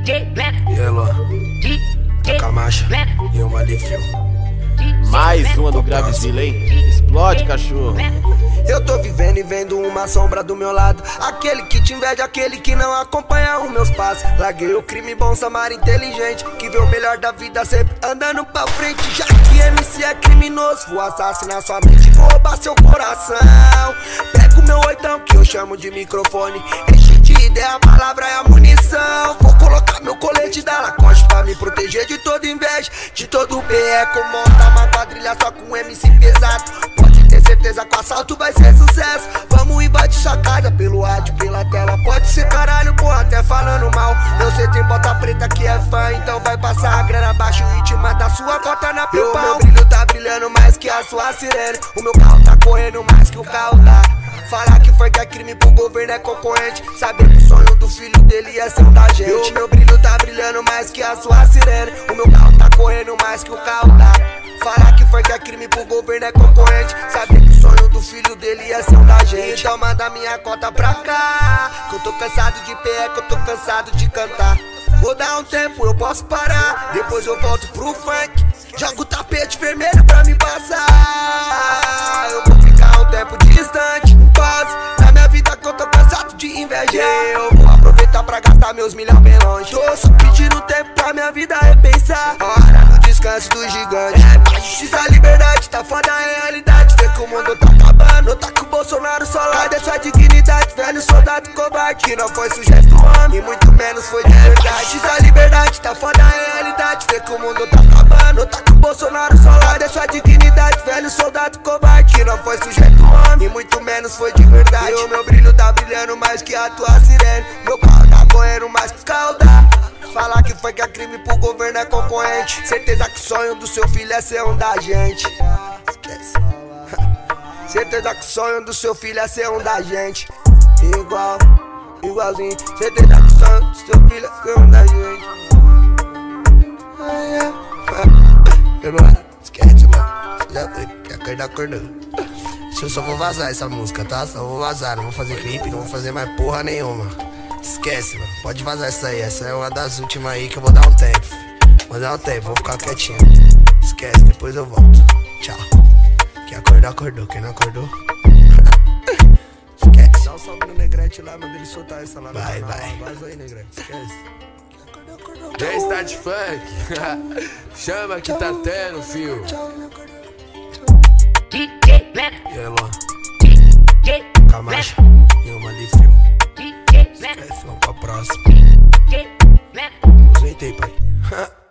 E aí, Luan? A Camacha e uma Lifio. Mais uma do Gravizilla, hein? Explode, cachorro. Eu tô vivendo e vendo uma sombra do meu lado. Aquele que te inveja, aquele que não acompanha os meus passos. Larguei o crime, bom samar inteligente, que vê o melhor da vida sempre andando pra frente. Já que MC é criminoso, vou assassinar sua mente, vou roubar seu coração. Pego meu oitão, que eu chamo de microfone, enche de ideia, a palavra é a munição. Vou colocar meu colete da Lacoste pra me proteger de toda inveja, de todo perreco. Monta uma quadrilha só com MC pesado, pode ter certeza que o assalto vai ser sucesso. Vamos invadir sua casa pelo rádio, pela tela. Pode ser caralho, porra, até falando mal. Não sei, tem bota preta que é fã, então vai passar a grana abaixo e te manda sua cota na PayPal. Meu brilho tá brilhando mais que a sua sirene, o meu carro tá correndo mais que o carro da. Falar que foi que é crime pro governo é concorrente, saber que o sonho do filho dele é ser um da gente. Meu brilho tá brilhando mais que a sua sirene, o meu carro tá correndo mais que o carro da. Falar que foi que é crime pro governo é concorrente, saber que o sonho do filho dele é ser um da gente. Então manda minha cota pra cá, que eu tô cansado de pé, que eu tô cansado de cantar. Vou dar um tempo, eu posso parar, depois eu volto pro funk. Jogo o tapete vermelho pra me passar. Eu vou ficar um tempo distante, paz na minha vida que eu tô cansado de invejar. Eu vou aproveitar pra gastar meus milhão bem longe. Tô só pedindo tempo pra minha vida repensar. Hora do descanso do gigante. É pra justiça, a liberdade, tá foda a realidade. Vê que o mundo tá acabando, tá com o Bolsonaro só lá. Cadê sua dignidade, velho soldado covarde, que não foi sujeito homem, e muito menos foi de verdade. Justiça, a liberdade, tá foda a realidade. Vê que o mundo tá acabando, tá com o Bolsonaro só lá. Cadê sua dignidade, velho soldado covarde, que não foi sujeito homem, e muito menos foi de verdade. E o meu brilho tá brilhando mais que a tua sirene, meu carro tá correndo mais que calda. Falar que foi que é crime pro governo é concorrente, certeza que o sonho do seu filho é ser um da gente. Esquece. Certeza que o sonho do seu filho é ser um da gente. Igualzinho. Certeza que o sonho do seu filho é ser um da gente. Esquece, mano. Já foi, que acordar, acordou. Eu só vou vazar essa música, tá? Só vou vazar, não vou fazer clipe, não vou fazer mais porra nenhuma. Esquece, mano. Pode vazar essa aí. Essa é uma das últimas aí que eu vou dar um tempo. Vou dar um tempo, vou ficar quietinho. Esquece, depois eu volto. Tchau. Quem acordou, acordou. Quem não acordou, esquece. Dá um salve no Negrete lá, manda ele soltar essa lá. Vai. Vaza aí, Negrete. Esquece. Quem acordou. Já Start Funk. Chama que tá tendo, fio. E aí, Luan? Camacha e uma Lifio. Esquece, vamos pra próxima. Aposentei, pai.